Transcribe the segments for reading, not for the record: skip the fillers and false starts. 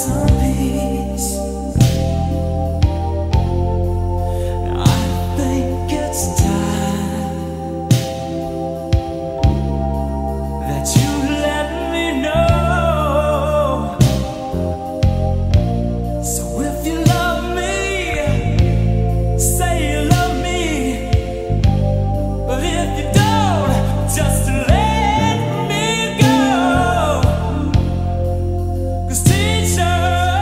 some peace. I think it's time that you let me know. So if you love me, say you love me. But if you don't, just let me go. 'Cause teacher,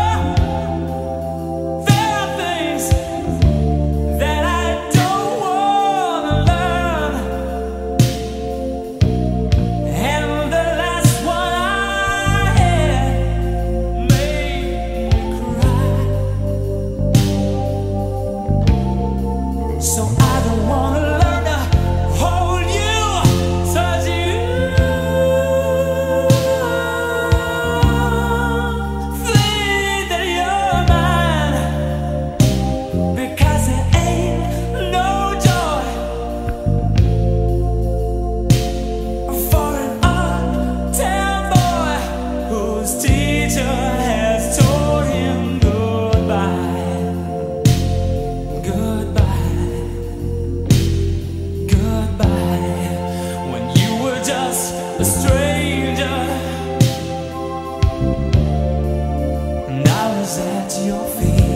there are things that I don't wanna learn. And the last one I had made me cry. So I don't wanna learn to hold you, touch you, think that you're mine, because it ain't no joy for an uptown boy whose teacher has told him goodbye, goodbye, goodbye, when you were just a stranger and I was at your feet.